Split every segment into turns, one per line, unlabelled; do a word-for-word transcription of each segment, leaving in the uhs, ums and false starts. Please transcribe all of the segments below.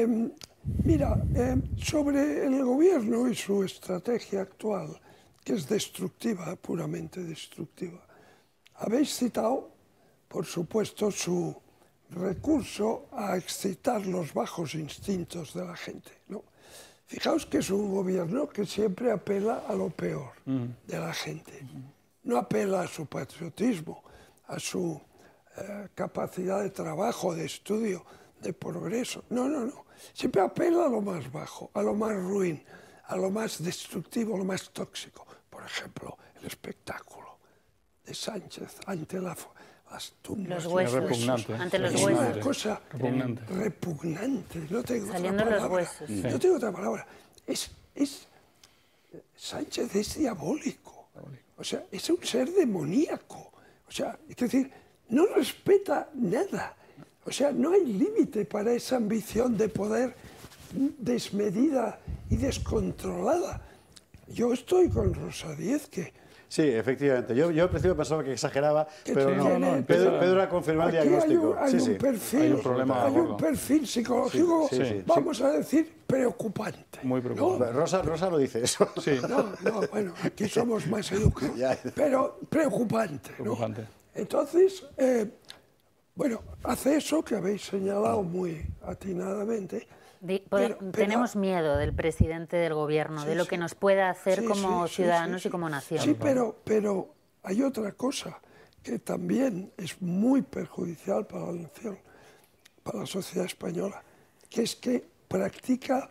Eh, mira, eh, sobre el gobierno y su estrategia actual, que es destructiva, puramente destructiva, habéis citado, por supuesto, su recurso a excitar los bajos instintos de la gente, ¿no? Fijaos que es un gobierno que siempre apela a lo peor mm. de la gente. No apela a su patriotismo, a su eh, capacidad de trabajo, de estudio, de progreso. No, no, no. Siempre apela a lo más bajo, a lo más ruin, a lo más destructivo, a lo más tóxico. Por ejemplo, el espectáculo de Sánchez ante la, las tumbas.
Los huesos.
Repugnante.
Ante los
es
huesos.
una cosa
repugnante.
repugnante. No tengo
Saliendo
otra
los
palabra.
huesos.
Sí. No tengo otra palabra. Es, es, Sánchez es diabólico. O sea, es un ser demoníaco. O sea, es decir, no respeta nada. O sea, no hay límite para esa ambición de poder desmedida y descontrolada. Yo estoy con Rosa Díez, que...
Sí, efectivamente. Yo, yo al principio pensaba que exageraba, pero no.
Tiene,
no Pedro, Pedro ha confirmado el diagnóstico.
Hay un, hay
sí,
un perfil,
hay un, problema
hay un perfil psicológico,
sí, sí, sí,
vamos a decir, preocupante.
Muy preocupante.
¿no?
Rosa, Rosa lo dice eso.
Sí.
No, no, bueno, aquí somos más educados, pero preocupante, ¿no?
Preocupante.
Entonces, eh, bueno, hace eso que habéis señalado muy atinadamente.
De, pero, pero, tenemos miedo del presidente del gobierno, sí, de lo que nos pueda hacer sí, como sí, ciudadanos sí, sí, y como nación.
Sí, pero, pero hay otra cosa que también es muy perjudicial para la nación, para la sociedad española, que es que practica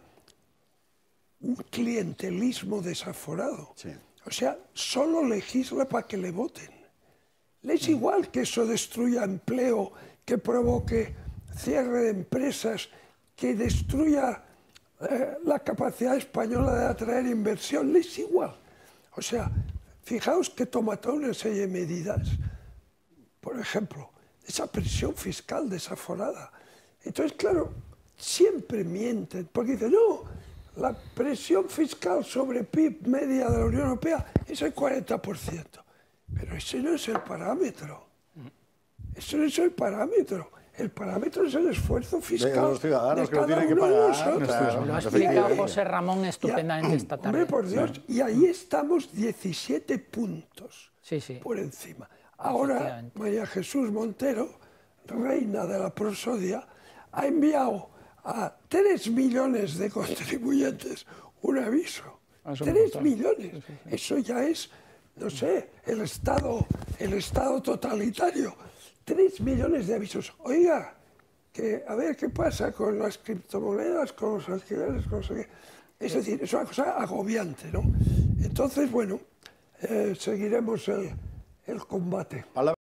un clientelismo desaforado. Sí. O sea, solo legisla para que le voten. Le es igual que eso destruya empleo, que provoque cierre de empresas, que destruya eh, la capacidad española de atraer inversión, les es igual. O sea, fijaos que toma toda una serie de medidas. Por ejemplo, esa presión fiscal desaforada. Entonces, claro, siempre mienten, porque dicen, no, la presión fiscal sobre P I B media de la Unión Europea es el cuarenta por ciento. Pero ese no es el parámetro. Ese no es el parámetro. El parámetro es el esfuerzo fiscal de los ciudadanos que lo tienen que pagar.
Claro, lo ha explicado José Ramón estupendamente esta tarde.
Hombre, por Dios, y ahí estamos diecisiete puntos
sí, sí.
por encima. Ahora, María Jesús Montero, reina de la prosodia, ha enviado a tres millones de contribuyentes un aviso. Tres millones. Sí, sí, sí. Eso ya es, no sé, el Estado, el Estado totalitario. Tres millones de avisos. Oiga, que a ver qué pasa con las criptomonedas, con los alquileres, con no sé qué. Es decir, es una cosa agobiante, ¿no? Entonces, bueno, eh, seguiremos el, el combate.